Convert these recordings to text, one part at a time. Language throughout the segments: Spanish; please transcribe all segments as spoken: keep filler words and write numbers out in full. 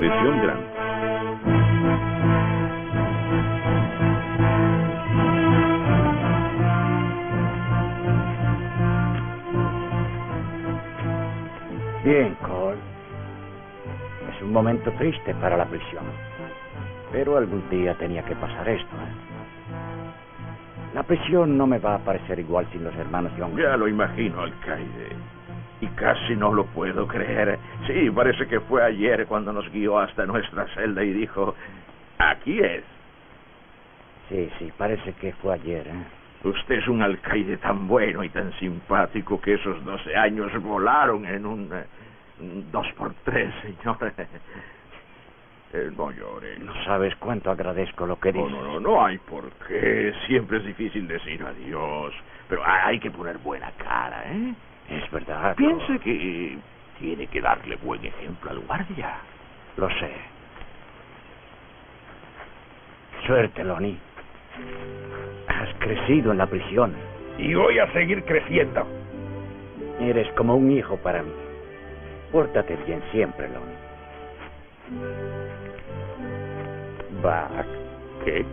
Prisión Grande. Bien, Cole. Es un momento triste para la prisión. Pero algún día tenía que pasar esto, ¿eh? La prisión no me va a parecer igual sin los hermanos Young. Ya lo imagino, alcaide. Y casi no lo puedo creer. Sí, parece que fue ayer cuando nos guió hasta nuestra celda y dijo, aquí es. Sí, sí, parece que fue ayer, ¿eh? Usted es un alcaide tan bueno y tan simpático que esos doce años volaron en un eh, dos por tres, señor. Eh, no llore. No sabes cuánto agradezco lo que dices. No, no, no, no hay por qué. Siempre es difícil decir adiós. Pero hay que poner buena cara, ¿eh? Es verdad. Piense Cole. que tiene que darle buen ejemplo al guardia. Lo sé. Suerte, Lonnie. Has crecido en la prisión. Y voy a seguir creciendo. Eres como un hijo para mí. Pórtate bien siempre, Lonnie. Bart. ¿Qué?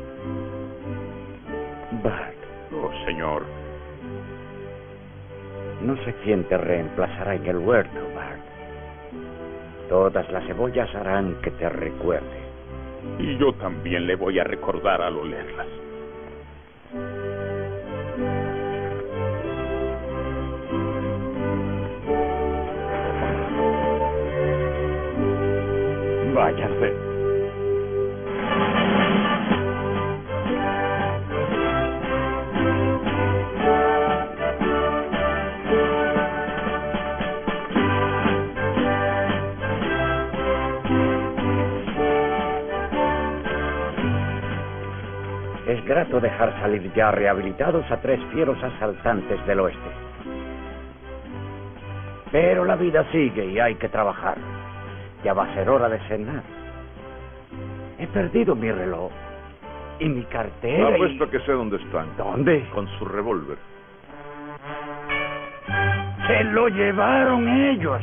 Bart. Oh, señor. No sé quién te reemplazará en el huerto, Bart. Todas las cebollas harán que te recuerde. Y yo también le voy a recordar al olerlas. Váyase. Es grato dejar salir ya rehabilitados a tres fieros asaltantes del oeste. Pero la vida sigue y hay que trabajar. Ya va a ser hora de cenar. He perdido mi reloj y mi cartera. Apuesto y... que sé dónde están. ¿Dónde? Con su revólver. Se lo llevaron ellos.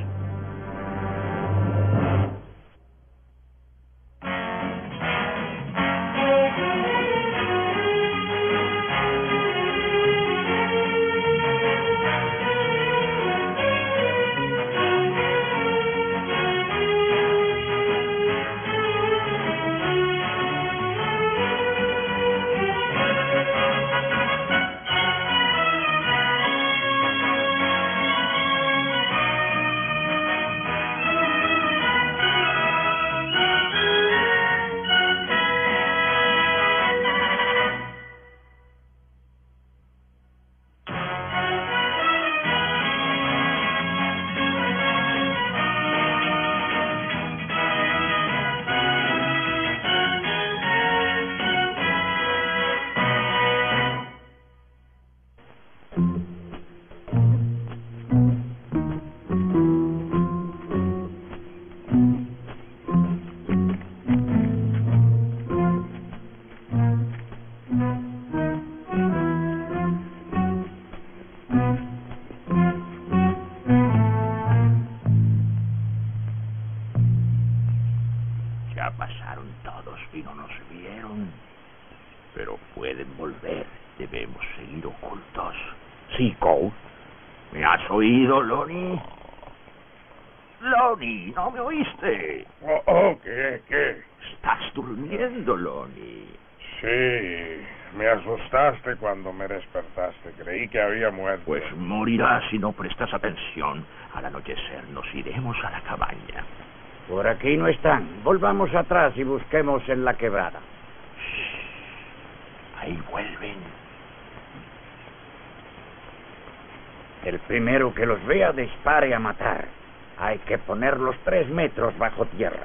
Ya pasaron todos y no nos vieron. Pero pueden volver. Debemos seguir ocultos. Sí, Cole. ¿Me has oído, Lonnie? Lonnie, ¿no me oíste? Oh, oh, ¿qué, qué? Estás durmiendo, Lonnie. Sí, me asustaste cuando me despertaste. Creí que había muerto. Pues morirás si no prestas atención. Al anochecer nos iremos a la cabaña. Por aquí no están. Volvamos atrás y busquemos en la quebrada. Shh. Ahí vuelven. El primero que los vea dispare a matar. Hay que ponerlos tres metros bajo tierra.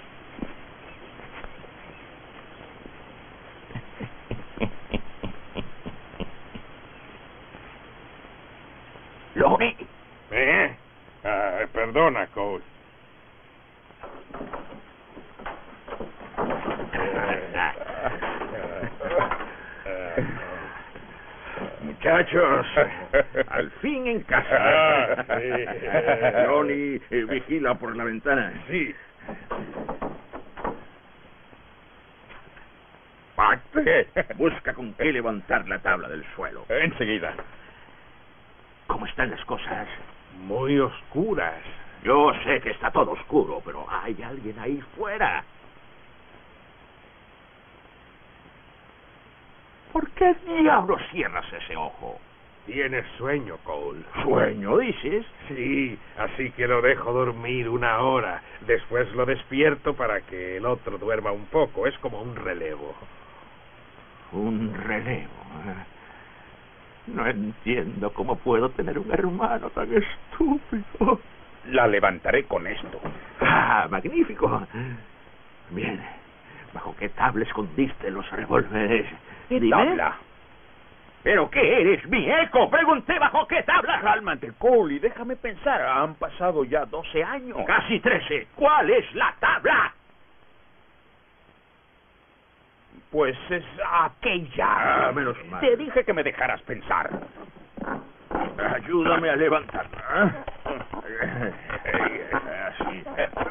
Lonnie. ¿Eh? Ah, perdona, Cole. Muchachos, al fin en casa. Ah, sí. Lonnie, eh, vigila por la ventana. Sí. Spark. Busca con qué levantar la tabla del suelo. Enseguida. ¿Cómo están las cosas? Muy oscuras. Yo sé que está todo oscuro, pero hay alguien ahí fuera. ¿Por qué diablos cierras ese ojo? Tienes sueño, Cole. ¿Sueño, dices? Sí, así que lo dejo dormir una hora. Después lo despierto para que el otro duerma un poco. Es como un relevo. Un relevo. No entiendo cómo puedo tener un hermano tan estúpido. La levantaré con esto. Ah, magnífico. Bien. ¿Bajo qué tabla escondiste los revólveres? ¿Qué tabla? ¿Pero qué eres, mi eco? Pregunté bajo qué tabla. Cálmate, Cole, y déjame pensar. Han pasado ya doce años. Casi trece. ¿Cuál es la tabla? Pues es aquella. Ah, menos mal. Te dije que me dejaras pensar. Ayúdame a levantarme. Así.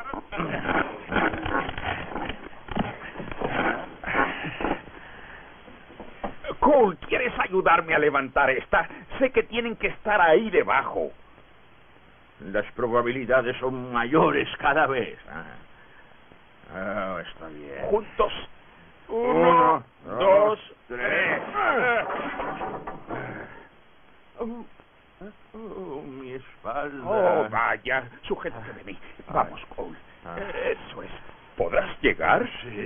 Cole, ¿quieres ayudarme a levantar esta? Sé que tienen que estar ahí debajo. Las probabilidades son mayores cada vez. Ah, oh, está bien. Juntos. Uno, Uno, dos, dos, tres. tres. Oh, oh, mi espalda. Oh, vaya. Sujétate de mí. Vamos, Cole. Ah. Eso es. ¿Podrás llegar? Sí.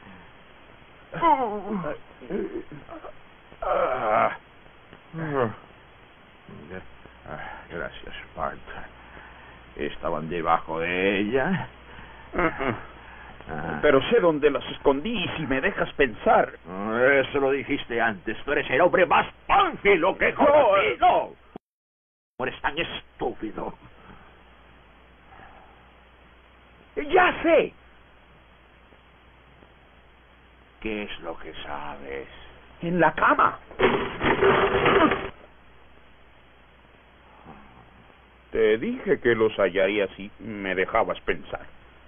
Oh. Ah. Gracias, Bart. Estaban debajo de ella. Ah. Pero sé dónde las escondí y si me dejas pensar. Eso lo dijiste antes. Tú eres el hombre más pánfilo que he conocido. ¿Cómo eres tan estúpido? ¡Ya sé! ¿Qué es lo que sabes? En la cama. Te dije que los hallaría si me dejabas pensar.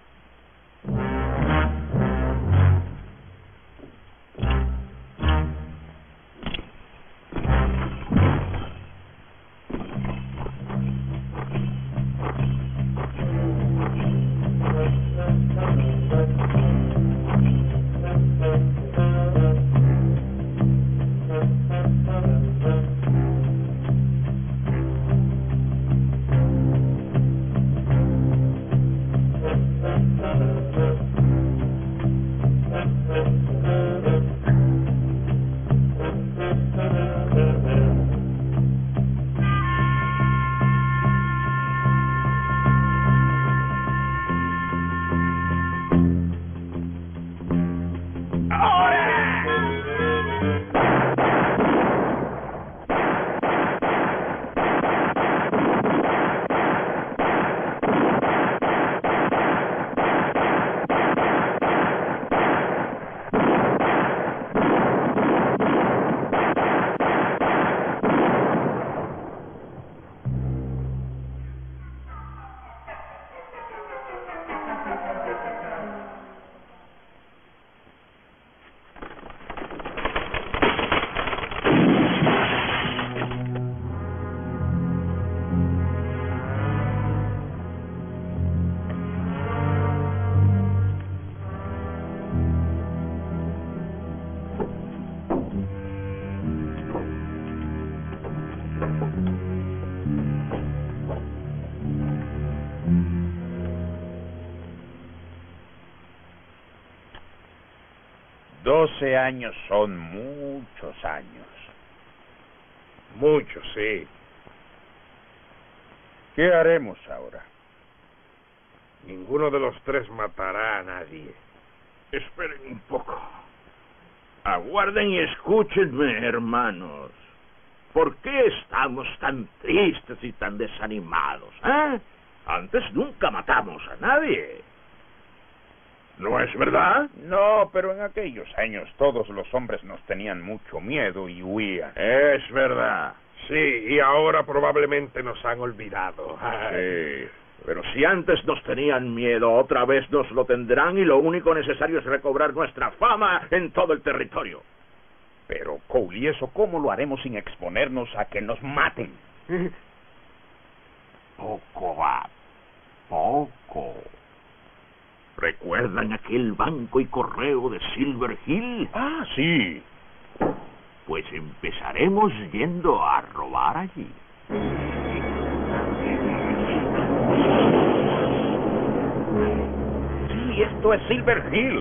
Doce años son muchos años. Mucho, sí. ¿Qué haremos ahora? Ninguno de los tres matará a nadie. Esperen un poco. Aguarden y escúchenme, hermanos. ¿Por qué estamos tan tristes y tan desanimados? ¿Eh? Antes nunca matamos a nadie. ¿No es verdad? No, pero en aquellos años todos los hombres nos tenían mucho miedo y huían. Es verdad. Sí, y ahora probablemente nos han olvidado. Sí. Pero si antes nos tenían miedo, otra vez nos lo tendrán y lo único necesario es recobrar nuestra fama en todo el territorio. Pero, Cole, ¿y eso cómo lo haremos sin exponernos a que nos maten? Poco va, poco. ¿Recuerdan aquel banco y correo de Silver Hill? Ah, sí. Pues empezaremos yendo a robar allí. Sí, esto es Silver Hill.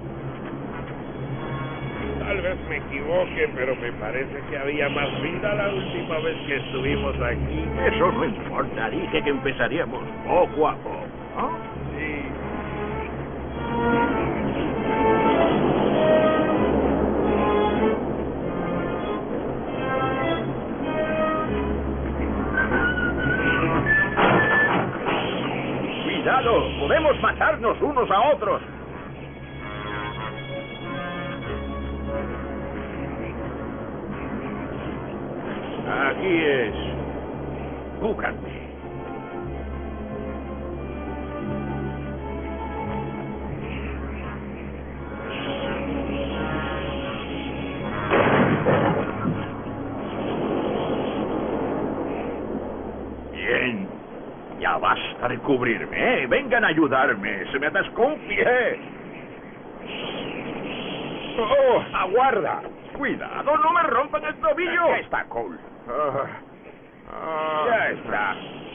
Tal vez me equivoque, pero me parece que había más vida la última vez que estuvimos aquí. Eso no importa, dije que empezaríamos poco a poco, ¿no? Sí. ¡Cuidado! ¡Podemos matarnos unos a otros! Aquí es. Cúbranme. Bien. Ya basta de cubrirme, ¿eh? Vengan a ayudarme. Se me atascó un pie. ¡Oh! ¡Aguarda! ¡Cuidado! ¡No me rompan el tobillo! Ya está, Cole. Ah, ah, Ya está.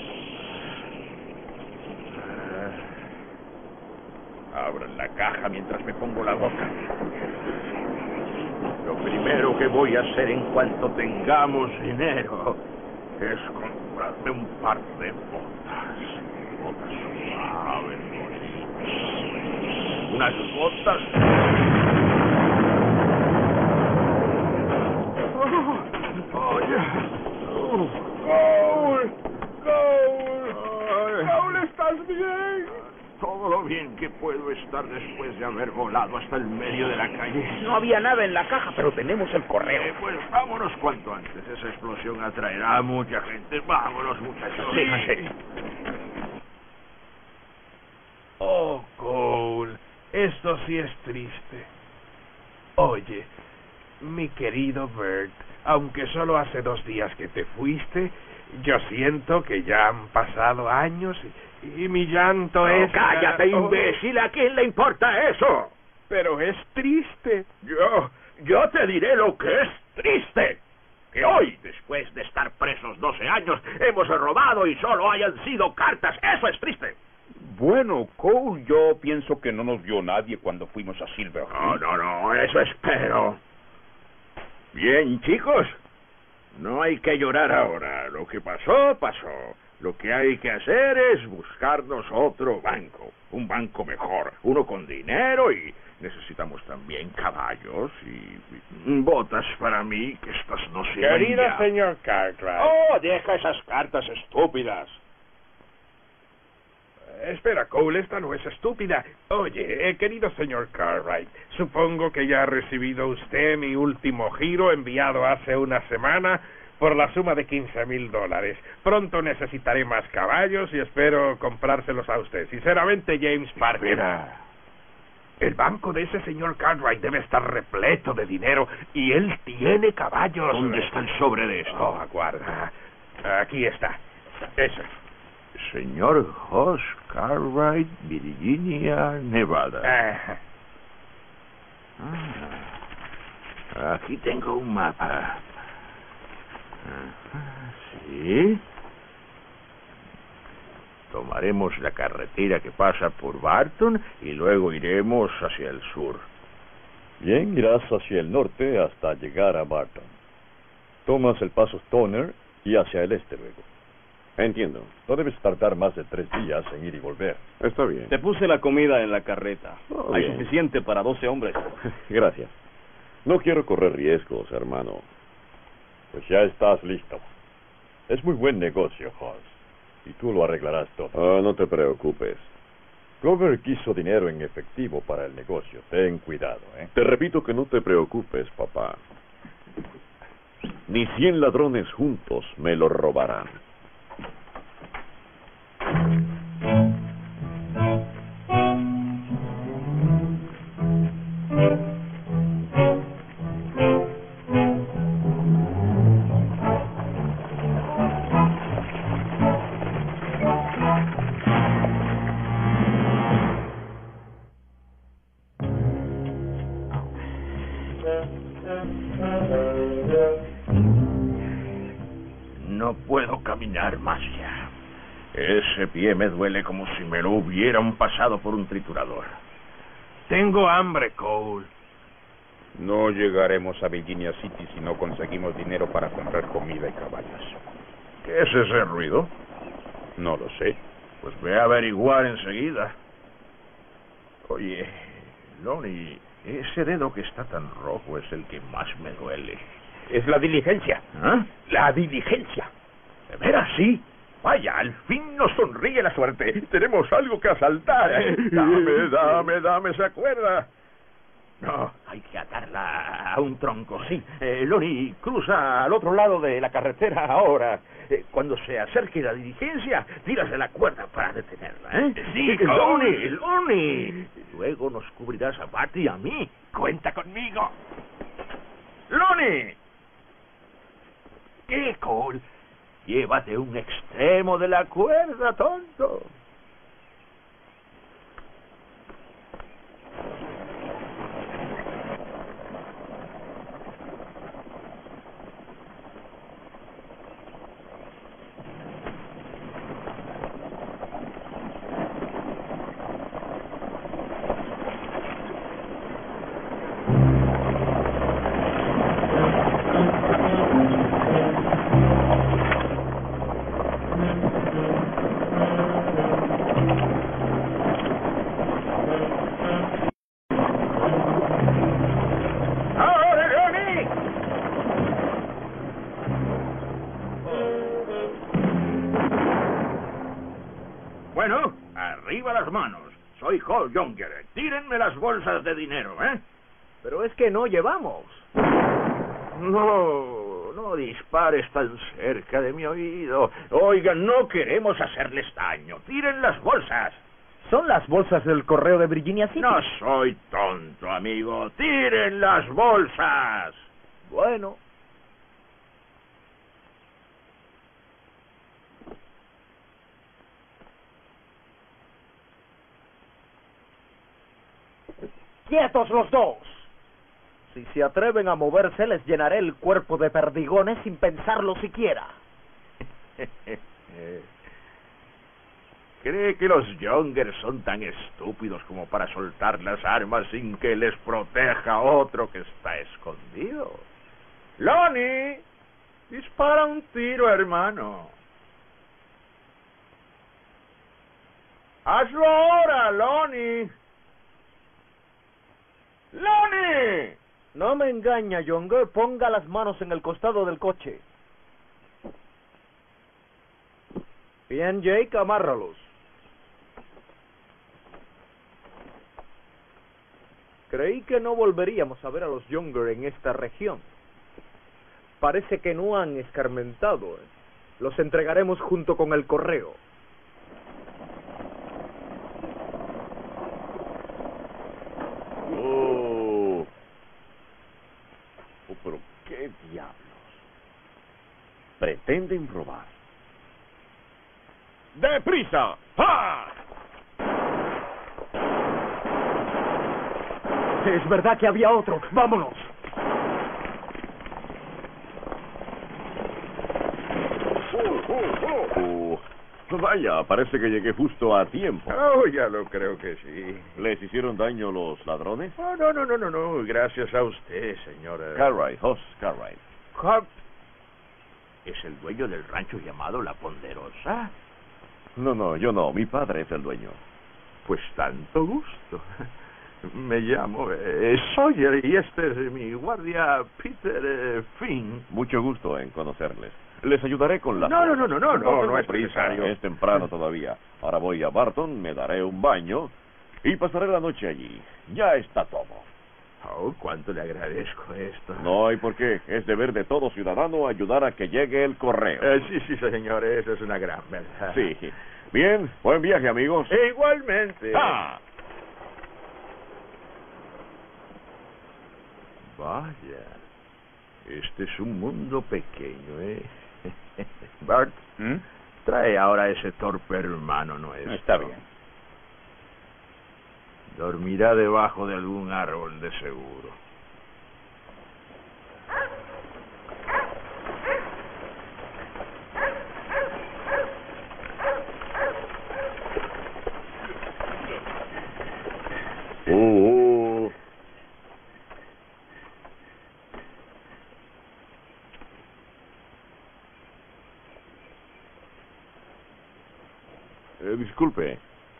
Ah, abran la caja mientras me pongo la boca. Lo primero que voy a hacer en cuanto tengamos dinero es comprarme un par de botas. Botas suaves, bonitas. Unas botas. Oye. ¡Cole! ¡Cole! ¡Cole, estás bien! Todo lo bien que puedo estar después de haber volado hasta el medio de la calle. No había nada en la caja, pero tenemos el correo. Eh, pues vámonos cuanto antes. Esa explosión atraerá a mucha gente. Vámonos, muchachos. Sí, sí. Oh, Cole, esto sí es triste. Oye, mi querido Bert, aunque solo hace dos días que te fuiste, yo siento que ya han pasado años y, y mi llanto No, es... cállate, Oh, imbécil. ¿A quién le importa eso? pero es triste. Yo, yo te diré lo que es triste. Que hoy, después de estar presos doce años, hemos robado y solo hayan sido cartas. Eso es triste. Bueno, Cole, yo pienso que no nos vio nadie cuando fuimos a Silver No, Hill. no, no, eso espero. Bien, chicos, no hay que llorar ahora. Lo que pasó, pasó. Lo que hay que hacer es buscarnos otro banco. Un banco mejor. Uno con dinero y necesitamos también caballos y, y botas para mí, que estas no sirven Querido ya. señor Cartwright. Oh, deja esas cartas estúpidas. Espera, Cole, esta no es estúpida. Oye, eh, querido señor Cartwright, supongo que ya ha recibido usted mi último giro enviado hace una semana por la suma de quince mil dólares. Pronto necesitaré más caballos y espero comprárselos a usted. Sinceramente, James Parker. Espera. El banco de ese señor Cartwright debe estar repleto de dinero y él tiene caballos. ¿Dónde está el sobre de esto? Oh, aguarda. Aquí está. Eso. Señor Hoss Cartwright, Virginia, Nevada. Ajá. Ah, aquí tengo un mapa. Ajá, sí. Tomaremos la carretera que pasa por Barton y luego iremos hacia el sur. Bien, irás hacia el norte hasta llegar a Barton. Tomas el paso Stoner y hacia el este luego. Entiendo. No debes tardar más de tres días en ir y volver. Está bien. Te puse la comida en la carreta. Oh, Hay bien. suficiente para doce hombres. Gracias. No quiero correr riesgos, hermano. Pues ya estás listo. Es muy buen negocio, Hoss. Y tú lo arreglarás todo. Oh, no te preocupes. Clover quiso dinero en efectivo para el negocio. Ten cuidado, ¿eh? Te repito que no te preocupes, papá. Ni cien ladrones juntos me lo robarán. Ese pie me duele como si me lo hubieran pasado por un triturador. Tengo hambre, Cole. No llegaremos a Virginia City si no conseguimos dinero para comprar comida y caballos. ¿Qué es ese ruido? No lo sé. Pues ve a averiguar enseguida. Oye, Lonnie, ese dedo que está tan rojo es el que más me duele. Es la diligencia. ¿Ah? La diligencia. ¿De veras sí? Vaya, al fin nos sonríe la suerte. Tenemos algo que asaltar. Dame, dame, dame esa cuerda. No, hay que atarla a un tronco, sí. Eh, Lonnie, cruza al otro lado de la carretera ahora. Eh, cuando se acerque la diligencia, tiras de la cuerda para detenerla, ¿eh? Sí, Lonnie, Lonnie. Luego nos cubrirás a Bart y a mí. Cuenta conmigo. ¡Lonnie! ¿Qué, Cole? Llévate un extremo de la cuerda, tonto. Bueno, arriba las manos. Soy Hall Younger. Tírenme las bolsas de dinero, ¿eh? Pero es que no llevamos. No, no dispares tan cerca de mi oído. Oigan, no queremos hacerles daño. Tiren las bolsas. Son las bolsas del correo de Virginia City. No soy tonto, amigo. Tiren las bolsas. Bueno. ¡Quietos los dos! Si se atreven a moverse, les llenaré el cuerpo de perdigones sin pensarlo siquiera. ¿Cree que los Younger son tan estúpidos como para soltar las armas sin que les proteja otro que está escondido? ¡Lonnie! Dispara un tiro, hermano. ¡Hazlo ahora, Lonnie! ¡Lonnie! No me engaña, Younger. Ponga las manos en el costado del coche. Bien, Jake, amárralos. Creí que no volveríamos a ver a los Younger en esta región. Parece que no han escarmentado. ¿eh? Los entregaremos junto con el correo. Oh. Oh, pero qué diablos. Pretenden robar. ¡Deprisa! ¡Ah! Es verdad que había otro. ¡Vámonos! Oh, oh, oh. Vaya, parece que llegué justo a tiempo. Oh, ya lo creo que sí. ¿Les hicieron daño los ladrones? Oh, no, no, no, no, no. Gracias a usted, señora. Cartwright, Hoss Cartwright. Hart es el dueño del rancho llamado La Ponderosa. No, no, yo no. Mi padre es el dueño. Pues tanto gusto. Me llamo eh, Sawyer y este es mi guardia Peter eh, Finn. Mucho gusto en conocerles. Les ayudaré con la... No, no, no, no, no, no, no es prisa. necesario. Es temprano todavía. Ahora voy a Barton, me daré un baño y pasaré la noche allí. Ya está todo. Oh, cuánto le agradezco esto. No hay por qué. Es deber de todo ciudadano ayudar a que llegue el correo. Eh, sí, sí, señor, eso es una gran verdad. Sí. Bien, buen viaje, amigos. E igualmente. ¡Ah! Vaya, este es un mundo pequeño, ¿eh? Bart, ¿Mm? trae ahora ese torpe hermano nuestro. Está bien. Dormirá debajo de algún árbol de seguro. Uh, uh. Eh, disculpe.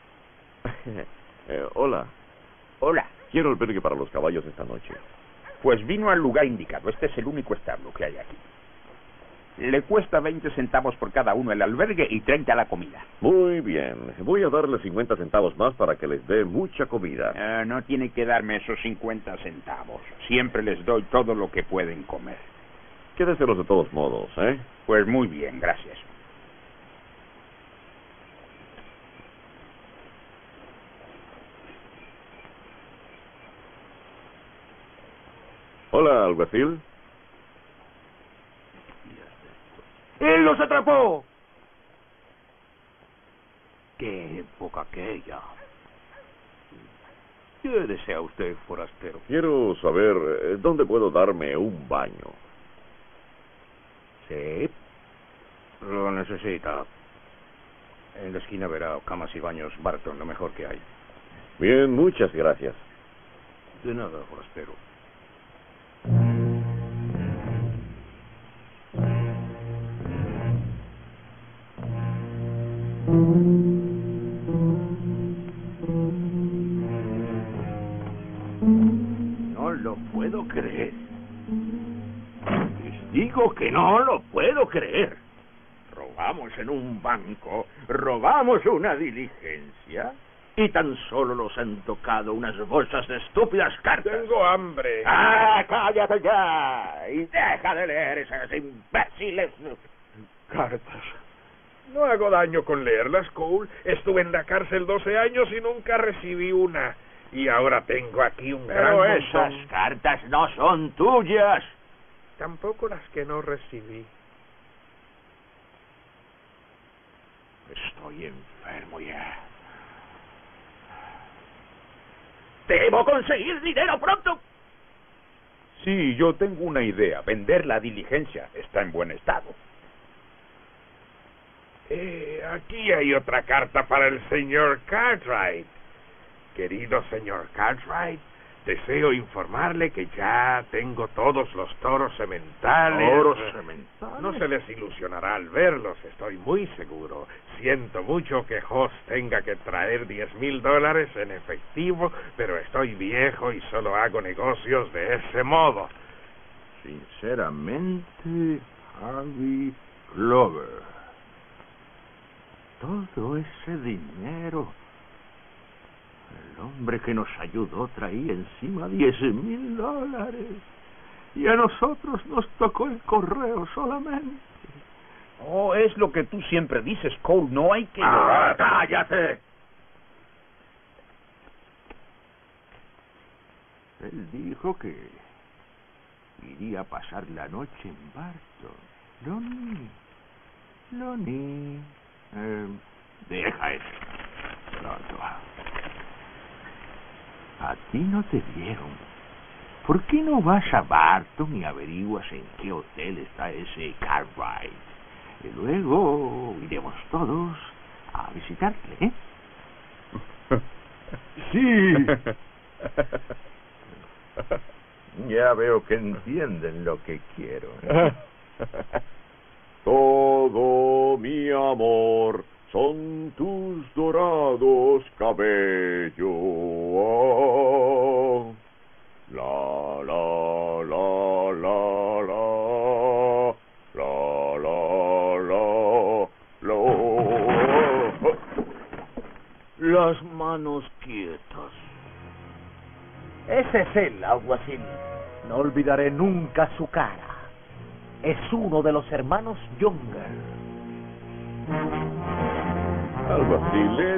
Eh, hola. Hola. Quiero albergue para los caballos esta noche. Pues vino al lugar indicado. Este es el único establo que hay aquí. Le cuesta veinte centavos por cada uno el albergue y treinta la comida. Muy bien. Voy a darle cincuenta centavos más para que les dé mucha comida. Eh, no tiene que darme esos cincuenta centavos. Siempre les doy todo lo que pueden comer. Quédeselos de todos modos, ¿eh? Pues muy bien, gracias. Hola, alguacil. ¡Él los atrapó! ¡Qué época aquella! ¿Qué desea usted, forastero? Quiero saber eh, dónde puedo darme un baño. Sí, lo necesita. En la esquina verá camas y baños Barton, lo mejor que hay. Bien, muchas gracias. De nada, forastero. No lo puedo creer. Les digo que no lo puedo creer. Robamos en un banco, robamos una diligencia y tan solo nos han tocado unas bolsas de estúpidas cartas. Tengo hambre. ¡Ah, cállate ya! Y deja de leer esas imbéciles cartas. No hago daño con leerlas, Cole. Estuve en la cárcel doce años y nunca recibí una. Y ahora tengo aquí un gran Pero esas montón. cartas no son tuyas. Tampoco las que no recibí. Estoy enfermo ya. Debo conseguir dinero pronto. Sí, yo tengo una idea. Vender la diligencia. Está en buen estado. Eh, aquí hay otra carta para el señor Cartwright. Querido señor Cartwright, deseo informarle que ya tengo todos los toros sementales. ¿Toros sementales? No se les ilusionará al verlos, estoy muy seguro. Siento mucho que Hoss tenga que traer diez mil dólares en efectivo, pero estoy viejo y solo hago negocios de ese modo. Sinceramente, Harvey Glover. Todo ese dinero. El hombre que nos ayudó traía encima diez mil dólares. Y a nosotros nos tocó el correo solamente. Oh, es lo que tú siempre dices, Cole. No hay que... ¡Ah, cállate! Él dijo que iría a pasar la noche en Barton. Lonnie. Lonnie. Eh, deja eso. Pronto. A ti no te vieron. ¿Por qué no vas a Barton y averiguas en qué hotel está ese Cartwright? Y luego iremos todos a visitarle, ¿eh? Sí. Ya veo que entienden lo que quiero. Todo mi amor son tus dorados cabellos. La, la, la, la, la, la, la, la, la. Las manos quietas. Ese es él, alguacil. No olvidaré nunca su cara. Es uno de los hermanos Younger. Alguacil,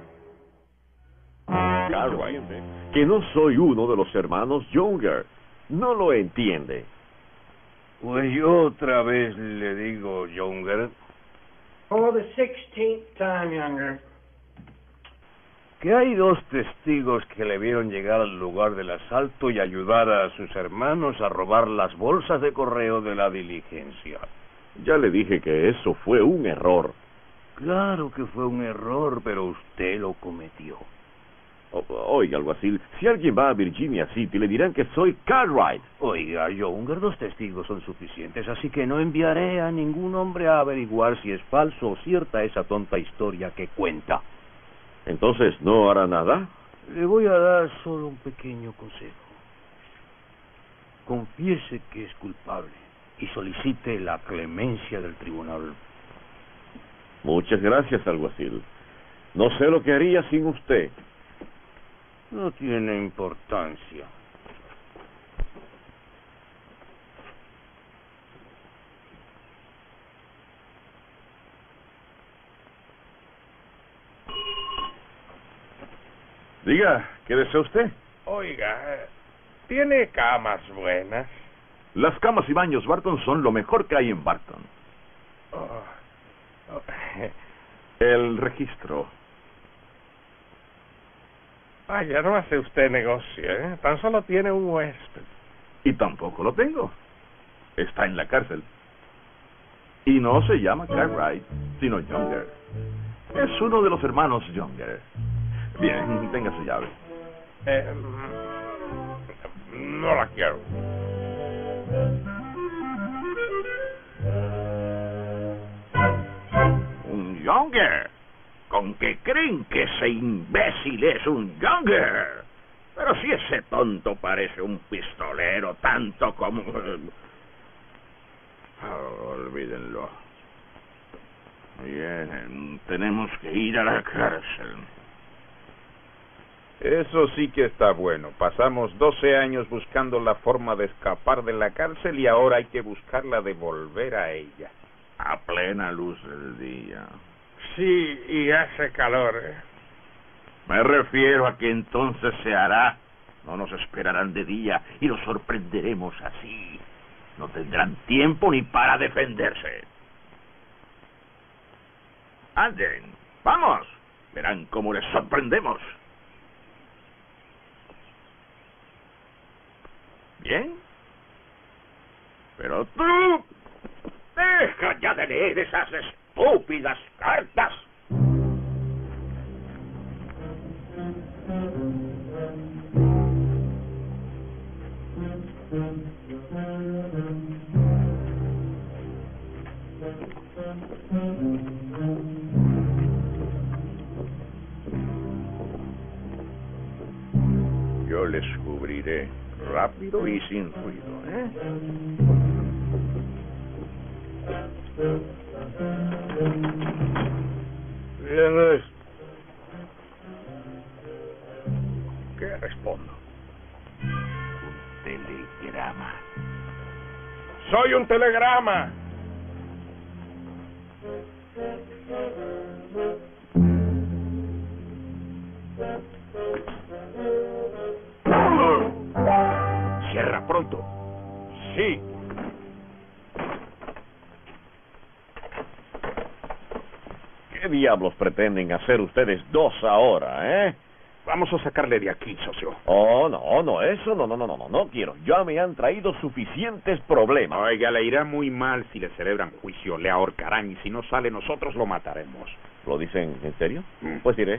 Cartwright, que no soy uno de los hermanos Younger. No lo entiende. Pues yo otra vez le digo, Younger, For the sixteenth time, Younger. que hay dos testigos que le vieron llegar al lugar del asalto y ayudar a sus hermanos a robar las bolsas de correo de la diligencia. Ya le dije que eso fue un error. Claro que fue un error, pero usted lo cometió. Oh, Oiga, alguacil, si alguien va a Virginia City, le dirán que soy Cartwright. Oiga, Younger, dos testigos son suficientes, así que no enviaré a ningún hombre a averiguar si es falso o cierta esa tonta historia que cuenta. Entonces, ¿no hará nada? Le voy a dar solo un pequeño consejo. Confiese que es culpable y solicite la clemencia del tribunal. Muchas gracias, alguacil. No sé lo que haría sin usted. No tiene importancia. Diga, ¿qué desea usted? Oiga, ¿tiene camas buenas? Las camas y baños Barton son lo mejor que hay en Barton. Oh, oh. El registro. Vaya, no hace usted negocio, ¿eh? Tan solo tiene un huésped. Y tampoco lo tengo. Está en la cárcel. Y no se llama Cartwright, sino Younger. Es uno de los hermanos Younger. Bien, tenga su llave. Eh, no la quiero. Un Younger. ¿Con qué creen que ese imbécil es un Younger? Pero si ese tonto parece un pistolero tanto como... Oh, olvídenlo. Bien, tenemos que ir a la cárcel. Eso sí que está bueno. Pasamos doce años buscando la forma de escapar de la cárcel y ahora hay que buscarla de volver a ella. A plena luz del día. Sí, y hace calor, ¿eh? Me refiero a que entonces se hará. No nos esperarán de día y los sorprenderemos así. No tendrán tiempo ni para defenderse. Anden, vamos. Verán cómo les sorprendemos. ¿Bien? Pero tú... deja ya de leer esas estúpidas cartas. Yo les cubriré rápido y sin ruido, ¿eh? Bien es. ¿Qué respondo? Un telegrama. Soy un telegrama. Cierra pronto. Sí. ¿Qué diablos pretenden hacer ustedes dos ahora, eh? Vamos a sacarle de aquí, socio. Oh, no, no, eso no, no, no, no, no, no quiero. Ya me han traído suficientes problemas. Oiga, le irá muy mal si le celebran juicio, le ahorcarán y si no sale nosotros lo mataremos. ¿Lo dicen en serio? Mm. Pues iré.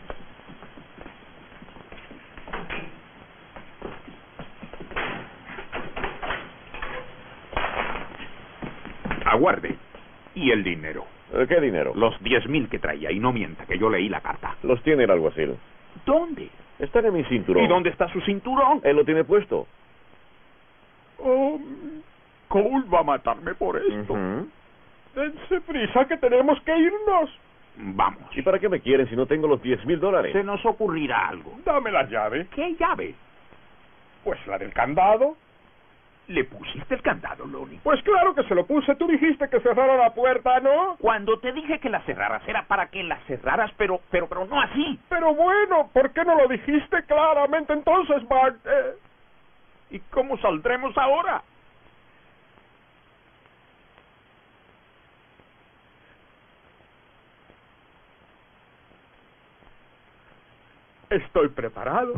Aguarde. ¿Y el dinero? ¿Qué dinero? Los diez mil que traía, y no mienta, que yo leí la carta. Los tiene el alguacil. ¿Dónde? Están en mi cinturón. ¿Y dónde está su cinturón? Él lo tiene puesto. Oh, Cole va a matarme por esto. Uh-huh. Dense prisa que tenemos que irnos. Vamos. ¿Y para qué me quieren si no tengo los diez mil dólares? Se nos ocurrirá algo. Dame la llave. ¿Qué llave? Pues la del candado. ¿Le pusiste el candado, Lonnie? Pues claro que se lo puse. Tú dijiste que cerrara la puerta, ¿no? Cuando te dije que la cerraras era para que la cerraras, pero, pero, pero no así. Pero bueno, ¿por qué no lo dijiste claramente entonces, Bart? Eh... ¿Y cómo saldremos ahora? Estoy preparado.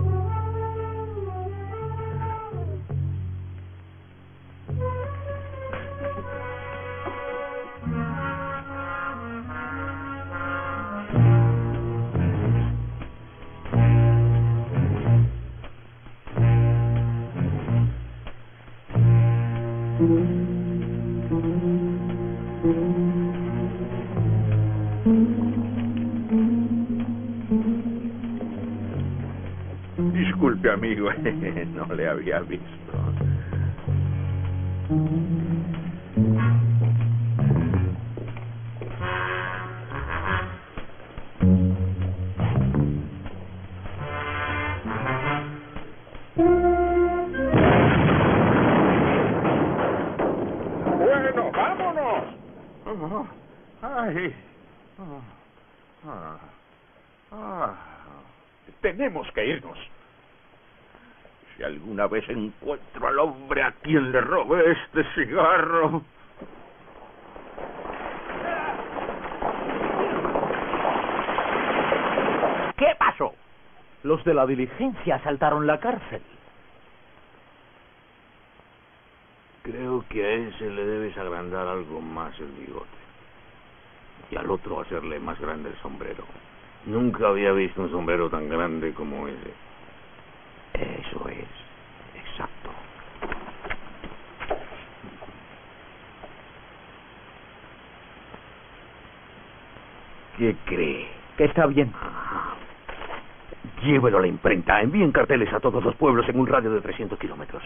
Disculpe, amigo, no le había visto. Bueno, vámonos. Oh, ay. Oh, ah, ah. Tenemos que irnos. Si alguna vez encuentro al hombre a quien le robé este cigarro... ¿Qué pasó? Los de la diligencia asaltaron la cárcel. Creo que a ese le debes agrandar algo más el bigote. Y al otro hacerle más grande el sombrero. Nunca había visto un sombrero tan grande como ese. Eso es, exacto. ¿Qué cree? Que está bien. Ah, llévelo a la imprenta. Envíen carteles a todos los pueblos en un radio de trescientos kilómetros.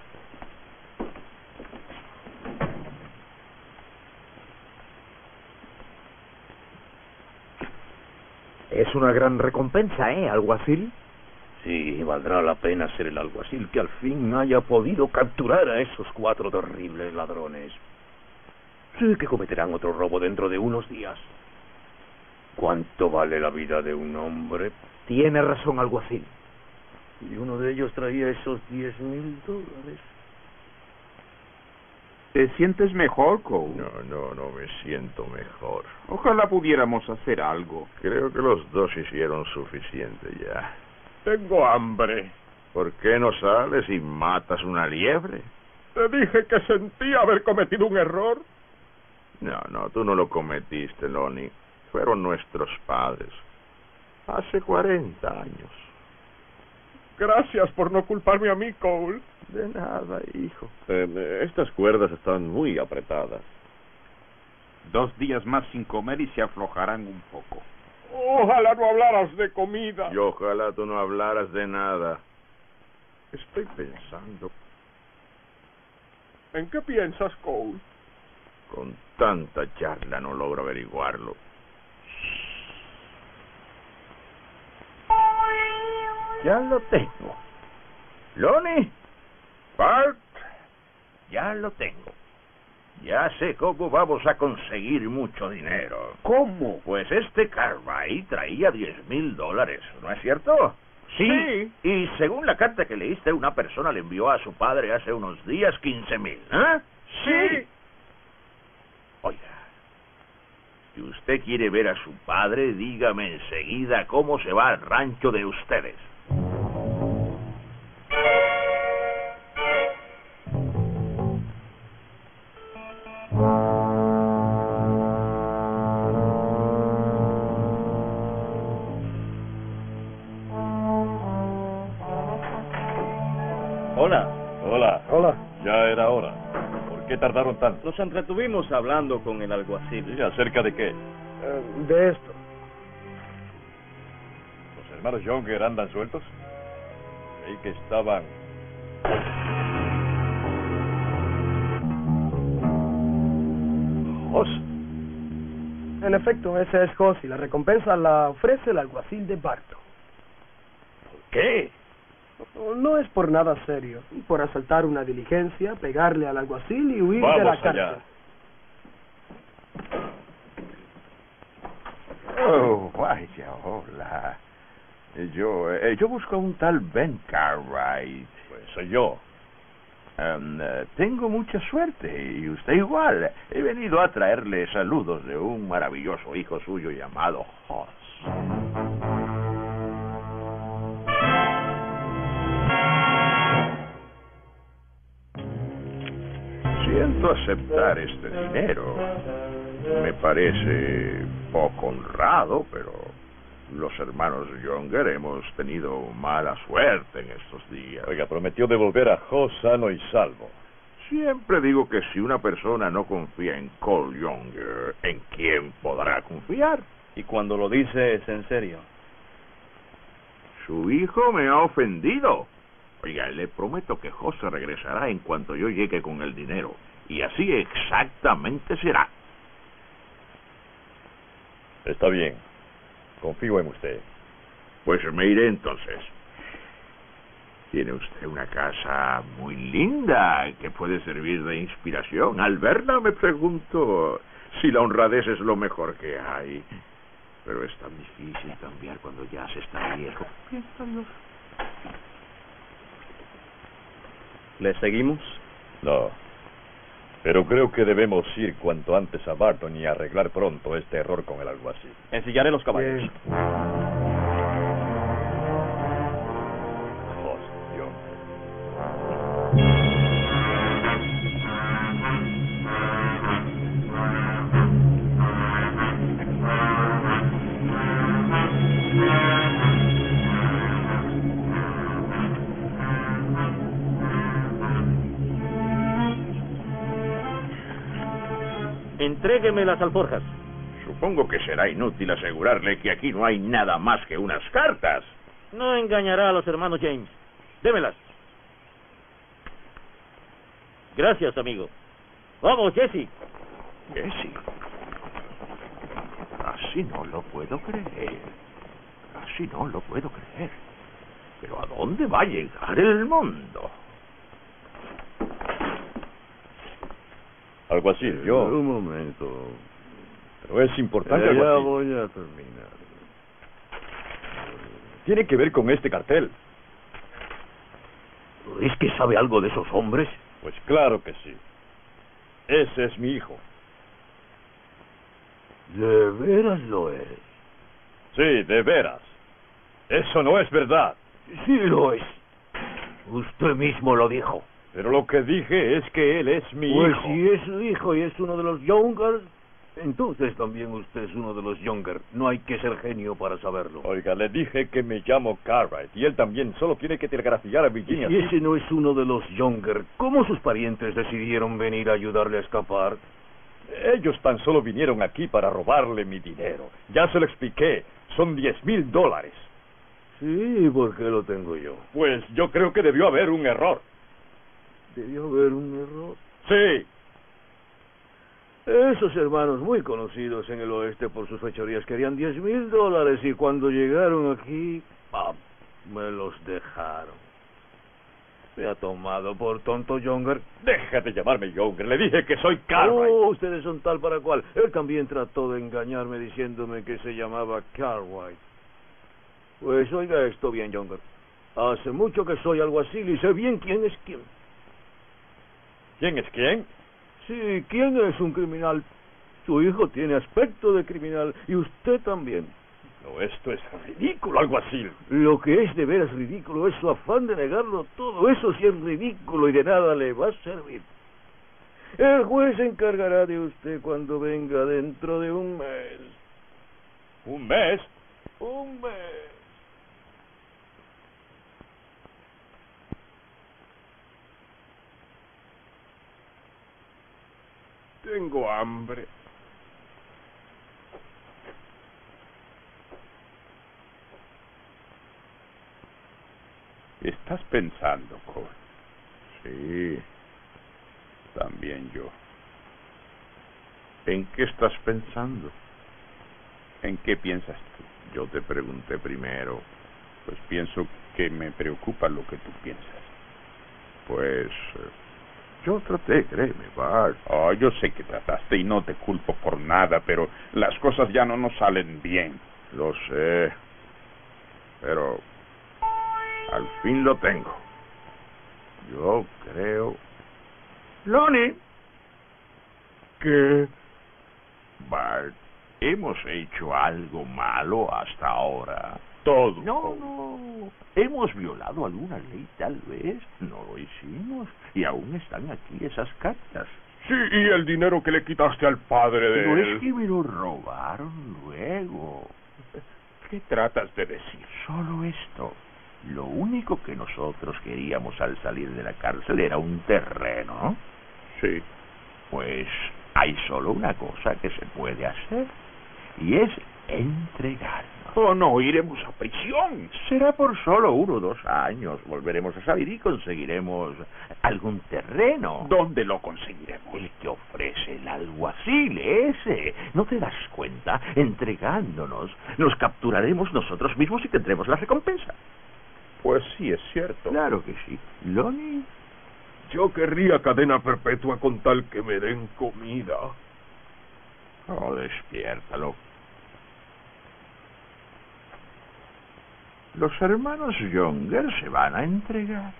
Es una gran recompensa, ¿eh, alguacil? Sí, valdrá la pena ser el alguacil que al fin haya podido capturar a esos cuatro terribles ladrones. Sé que cometerán otro robo dentro de unos días. ¿Cuánto vale la vida de un hombre? Tiene razón, alguacil. Y uno de ellos traía esos diez mil dólares. ¿Te sientes mejor, Cole? No, no, no me siento mejor. Ojalá pudiéramos hacer algo. Creo que los dos hicieron suficiente ya. Tengo hambre. ¿Por qué no sales y matas una liebre? Te dije que sentía haber cometido un error. No, no, tú no lo cometiste, Lonnie. Fueron nuestros padres. Hace cuarenta años. Gracias por no culparme a mí, Cole. De nada, hijo. Eh, estas cuerdas están muy apretadas. Dos días más sin comer y se aflojarán un poco. Ojalá no hablaras de comida. Y ojalá tú no hablaras de nada. Estoy pensando. ¿En qué piensas, Cole? Con tanta charla no logro averiguarlo. Ya lo tengo. Lonnie. Bart. Ya lo tengo. Ya sé cómo vamos a conseguir mucho dinero. ¿Cómo? Pues este Cartwright traía diez mil dólares, ¿no es cierto? Sí. Sí. Y según la carta que leíste, una persona le envió a su padre hace unos días quince mil, ¿eh? Sí. Oiga, si usted quiere ver a su padre, dígame enseguida cómo se va al rancho de ustedes. Hola. Hola. Hola. Ya era hora. ¿Por qué tardaron tanto? Nos entretuvimos hablando con el alguacil. ¿Y acerca de qué? Eh, de esto. ¿Los hermanos Younger andan sueltos? Creí que estaban... Jos. En efecto, ese es Jos y la recompensa la ofrece el alguacil de Barton. ¿Por qué? No es por nada serio. Por asaltar una diligencia, pegarle al alguacil y huir Vamos de la allá. cárcel. Oh, vaya, hola. Yo, eh, yo busco a un tal Ben Cartwright. Pues soy yo. Um, uh, tengo mucha suerte, y usted igual. He venido a traerle saludos de un maravilloso hijo suyo llamado Jos. Siento aceptar este dinero. Me parece poco honrado, pero los hermanos Younger hemos tenido mala suerte en estos días. Oiga, prometió devolver a Jos sano y salvo. Siempre digo que si una persona no confía en Cole Younger, ¿en quién podrá confiar? Y cuando lo dice es en serio. Su hijo me ha ofendido. Oiga, le prometo que José regresará en cuanto yo llegue con el dinero. Y así exactamente será. Está bien. Confío en usted. Pues me iré entonces. Tiene usted una casa muy linda que puede servir de inspiración. Al verla me pregunto si la honradez es lo mejor que hay. Pero es tan difícil cambiar cuando ya se está viejo. Piénsalo. ¿Le seguimos? No. Pero creo que debemos ir cuanto antes a Barton y arreglar pronto este error con el alguacil. Ensillaré los caballos. Bien. Entrégueme las alforjas. Supongo que será inútil asegurarle que aquí no hay nada más que unas cartas. No engañará a los hermanos James. Démelas. Gracias, amigo. Vamos, Jesse. Jesse. Así no lo puedo creer. Así no lo puedo creer. Pero ¿a dónde va a llegar el mundo? Alguacil, yo... Un momento. Pero es importante, Eh, ya alguacil. voy a terminar. Tiene que ver con este cartel. ¿Es que sabe algo de esos hombres? Pues claro que sí. Ese es mi hijo. ¿De veras lo es? Sí, de veras. Eso no es verdad. Sí lo es. Usted mismo lo dijo. Pero lo que dije es que él es mi Pues hijo. si es su hijo y es uno de los Younger, entonces también usted es uno de los Younger. No hay que ser genio para saberlo. Oiga, le dije que me llamo Cartwright y él también solo tiene que telegrafiar a Y Virginia. si ese no es uno de los Younger, ¿cómo sus parientes decidieron venir a ayudarle a escapar? Ellos tan solo vinieron aquí para robarle mi dinero. Ya se lo expliqué. Son diez mil dólares. Sí, ¿por qué lo tengo yo? Pues yo creo que debió haber un error. Debió haber un error. Sí. Esos hermanos muy conocidos en el oeste por sus fechorías querían diez mil dólares y cuando llegaron aquí, ¡pam!, me los dejaron. Me ha tomado por tonto Younger. Deja de llamarme Younger. Le dije que soy Cartwright. Oh, ustedes son tal para cual. Él también trató de engañarme diciéndome que se llamaba Cartwright. Pues oiga esto bien, Younger. Hace mucho que soy alguacil y sé bien quién es quién. ¿Quién es quién? Sí, ¿quién es un criminal? Su hijo tiene aspecto de criminal y usted también. No, esto es ridículo, alguacil. Lo que es de veras ridículo es su afán de negarlo todo. Eso sí es ridículo y de nada le va a servir. El juez se encargará de usted cuando venga dentro de un mes. ¿Un mes? Un mes. Tengo hambre. ¿Estás pensando, Cole? Sí, También yo. ¿en qué estás pensando? ¿En qué piensas tú? Yo te pregunté primero. Pues pienso que me preocupa lo que tú piensas. Pues eh, yo traté, créeme, Bart. Oh, yo sé que trataste y no te culpo por nada, pero las cosas ya no nos salen bien. Lo sé, pero al fin lo tengo. Yo creo... Lonnie. ¿Qué? Bart, hemos hecho algo malo hasta ahora. Todo. No, no. ¿Hemos violado alguna ley, tal vez? No lo hicimos. Y aún están aquí esas cartas. Sí, y el dinero que le quitaste al padre de Pero él. es que me lo robaron luego. ¿Qué tratas de decir? Solo esto. Lo único que nosotros queríamos al salir de la cárcel era un terreno. Sí. Pues hay solo una cosa que se puede hacer. Y es entregarnos. O no iremos a prisión. Será por solo uno o dos años. Volveremos a salir y conseguiremos algún terreno. ¿Dónde lo conseguiremos? El que ofrece el alguacil, ese. ¿No te das cuenta? Entregándonos, nos capturaremos nosotros mismos y tendremos la recompensa. Pues sí, es cierto. Claro que sí. Lonnie. Yo querría cadena perpetua con tal que me den comida. Oh, despiértalo. Los hermanos Younger se van a entregar.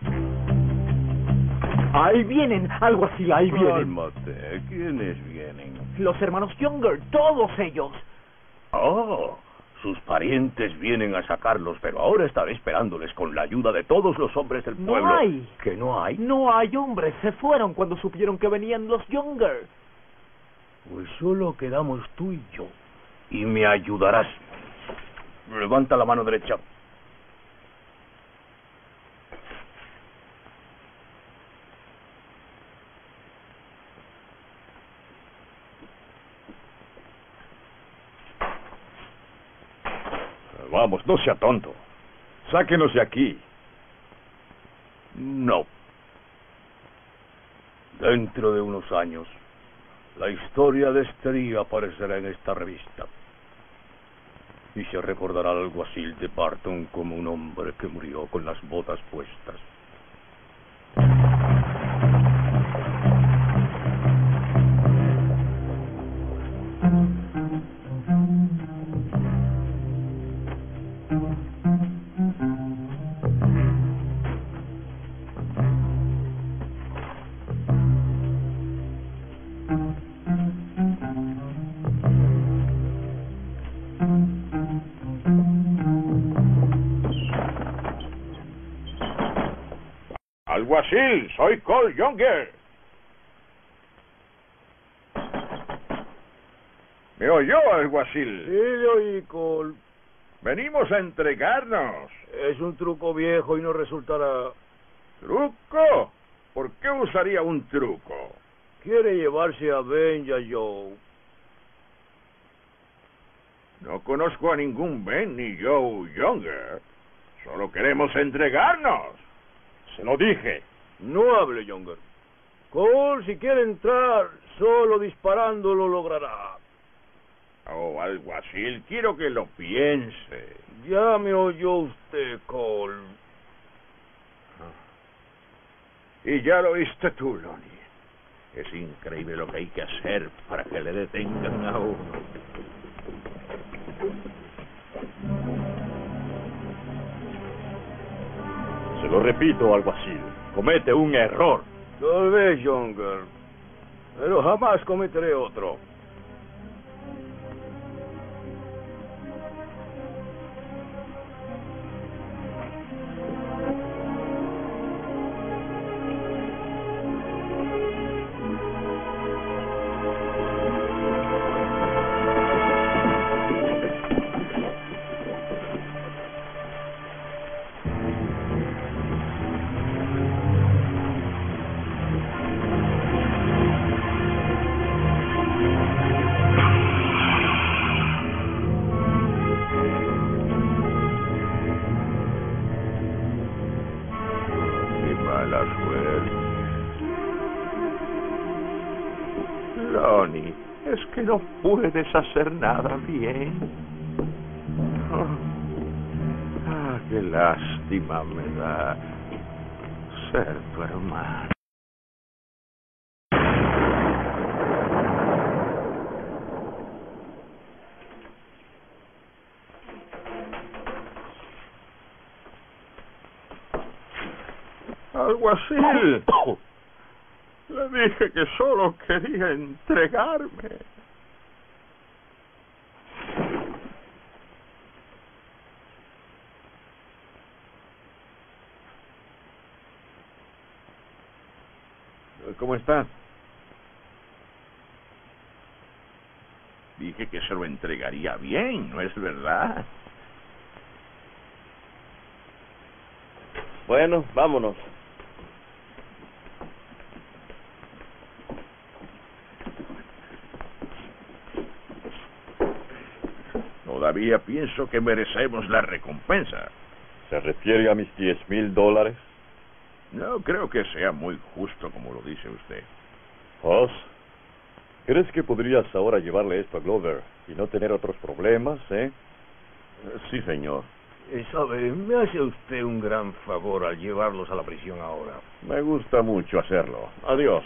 Ahí vienen, algo así, ahí vienen. Cálmate, ¿quiénes vienen? Los hermanos Younger, todos ellos. Oh, sus parientes vienen a sacarlos, pero ahora estaré esperándoles con la ayuda de todos los hombres del pueblo. No hay. ¿Que no hay? No hay hombres, se fueron cuando supieron que venían los Younger. Pues solo quedamos tú y yo. Y me ayudarás. Levanta la mano derecha. Vamos, no sea tonto. Sáquenos de aquí. No. Dentro de unos años, la historia de este día aparecerá en esta revista. Y se recordará al alguacil de Barton como un hombre que murió con las botas puestas. Alguacil, soy Cole Younger. ¿Me oyó, alguacil? Sí, le oí, Cole. Venimos a entregarnos. Es un truco viejo y no resultará... ¿Truco? ¿Por qué usaría un truco? Quiere llevarse a Ben y a Joe. No conozco a ningún Ben ni Joe Younger. Solo queremos entregarnos. Se lo dije. No hable, Younger. Cole, si quiere entrar, solo disparando lo logrará. Oh, alguacil, quiero que lo piense. Ya me oyó usted, Cole. Y ya lo oíste tú, Lonnie. Es increíble lo que hay que hacer para que le detengan a uno. Se lo repito, alguacil. Comete un error. Tal vez, Younger. Pero jamás cometeré otro. Lonnie, es que no puedes hacer nada bien. Oh. Ah, qué lástima me da ser tu hermano. Alguacil. Le dije que solo quería entregarme. ¿Cómo estás? Dije que se lo entregaría bien, ¿no es verdad? Bueno, vámonos. No todavía pienso que merecemos la recompensa. ¿Se refiere a mis diez mil dólares? No creo que sea muy justo como lo dice usted. Oz, ¿crees que podrías ahora llevarle esto a Glover y no tener otros problemas, eh? Sí, señor. Eh, ¿Sabe? Me hace usted un gran favor al llevarlos a la prisión ahora. Me gusta mucho hacerlo. Adiós.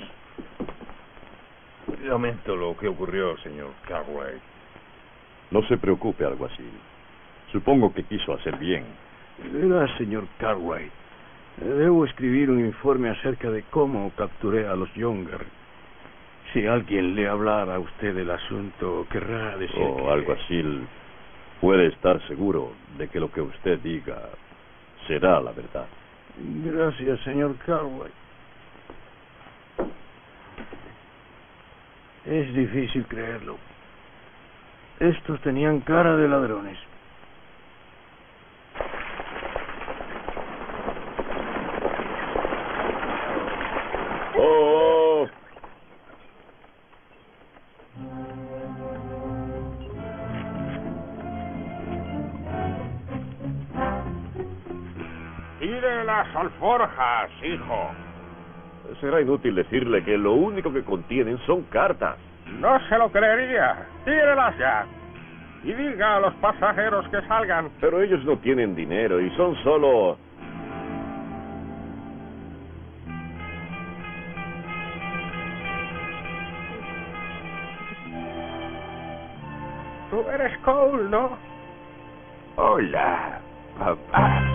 Lamento lo que ocurrió, señor Cartwright. No se preocupe, alguacil. Supongo que quiso hacer bien. Verá, señor Cartwright, debo escribir un informe acerca de cómo capturé a los Younger. Si alguien le hablara a usted del asunto, querrá decir Oh, que... alguacil, puede estar seguro de que lo que usted diga será la verdad. Gracias, señor Cartwright. Es difícil creerlo. Estos tenían cara de ladrones. ¡Oh! Tire las alforjas, hijo. Será inútil decirle que lo único que contienen son cartas. No se lo creería. Tírelas ya. Y diga a los pasajeros que salgan. Pero ellos no tienen dinero y son solo... Tú eres Cole, ¿no? Hola, papá.